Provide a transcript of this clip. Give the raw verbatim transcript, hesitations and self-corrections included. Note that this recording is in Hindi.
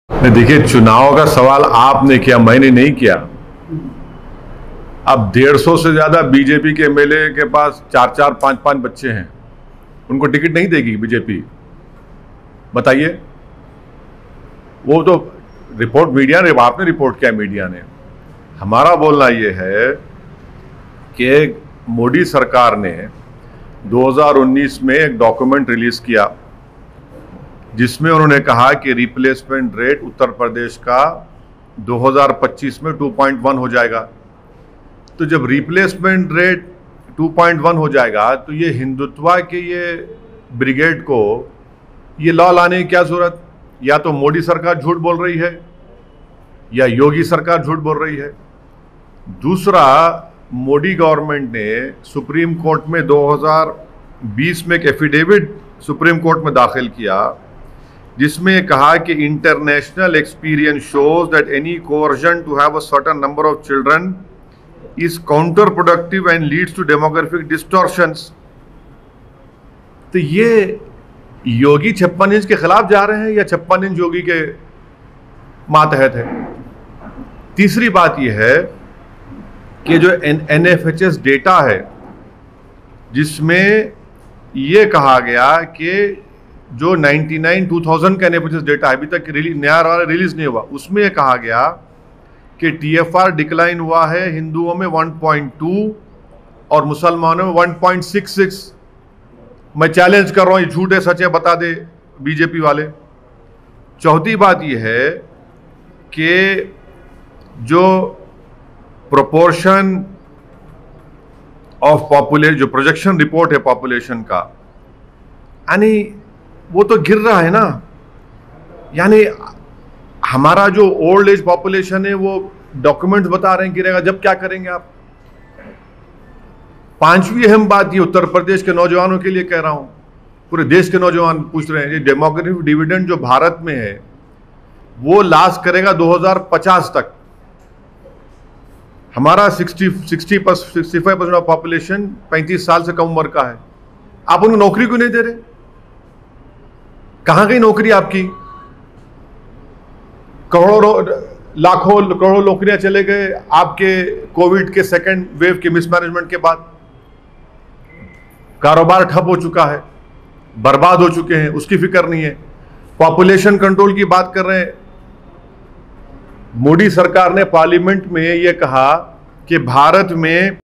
देखिए, चुनाव का सवाल आपने किया, मैंने नहीं किया। अब डेढ़ सौ से ज्यादा बीजेपी के एमएलए के पास चार चार पांच पांच बच्चे हैं, उनको टिकट नहीं देगी बीजेपी? बताइए। वो तो रिपोर्ट मीडिया ने, आपने रिपोर्ट किया मीडिया ने। हमारा बोलना ये है कि मोदी सरकार ने दो हज़ार उन्नीस में एक डॉक्यूमेंट रिलीज किया जिसमें उन्होंने कहा कि रिप्लेसमेंट रेट उत्तर प्रदेश का दो हज़ार पच्चीस में दो पॉइंट एक हो जाएगा। तो जब रिप्लेसमेंट रेट दो पॉइंट एक हो जाएगा तो ये हिंदुत्व के ये ब्रिगेड को ये लॉ लाने की क्या जरूरत? या तो मोदी सरकार झूठ बोल रही है या योगी सरकार झूठ बोल रही है। दूसरा, मोदी गवर्नमेंट ने सुप्रीम कोर्ट में दो हज़ार बीस में एक एफिडेविट सुप्रीम कोर्ट में दाखिल किया जिसमें कहा कि international experience shows that any coercion to have a certain number of children is counterproductive and leads to demographic distortions. तो ये योगी छप्पन इंच के खिलाफ जा रहे हैं या छप्पन इंच योगी के मातहत है? तीसरी बात यह है कि जो N F H S data है जिसमें यह कहा गया कि जो निन्यानवे दो हज़ार का N F H S data अभी तक रिलीज नया रिलीज नहीं हुआ, उसमें यह कहा गया कि टी एफ आर डिक्लाइन हुआ है हिंदुओं में एक पॉइंट दो और मुसलमानों में एक पॉइंट छह छह। मैं चैलेंज कर रहा हूं, ये झूठ है सच है बता दे बीजेपी वाले। चौथी बात यह है कि जो प्रोपोर्शन ऑफ पॉपुलेशन, जो प्रोजेक्शन रिपोर्ट है पॉपुलेशन का, यानी वो तो गिर रहा है ना। यानी हमारा जो ओल्ड एज पॉपुलेशन है वो डॉक्यूमेंट्स बता रहे हैं गिरेगा, जब क्या करेंगे आप? पांचवी अहम बात ये उत्तर प्रदेश के नौजवानों के लिए कह रहा हूं, पूरे देश के नौजवान पूछ रहे हैं, ये डेमोग्राफिक डिविडेंड जो भारत में है वो लास्ट करेगा दो हज़ार पचास तक। हमारा साठ पैंसठ परसेंट ऑफ पॉपुलेशन पैंतीस साल से कम उम्र का है। आप उनको नौकरी क्यों नहीं दे रहे? कहां गई नौकरी आपकी? करोड़ों लाखों करोड़ों नौकरियां चले गए आपके कोविड के सेकेंड वेव के मिसमैनेजमेंट के बाद। कारोबार ठप हो चुका है, बर्बाद हो चुके हैं, उसकी फिक्र नहीं है। पॉपुलेशन कंट्रोल की बात कर रहे हैं। मोदी सरकार ने पार्लियामेंट में यह कहा कि भारत में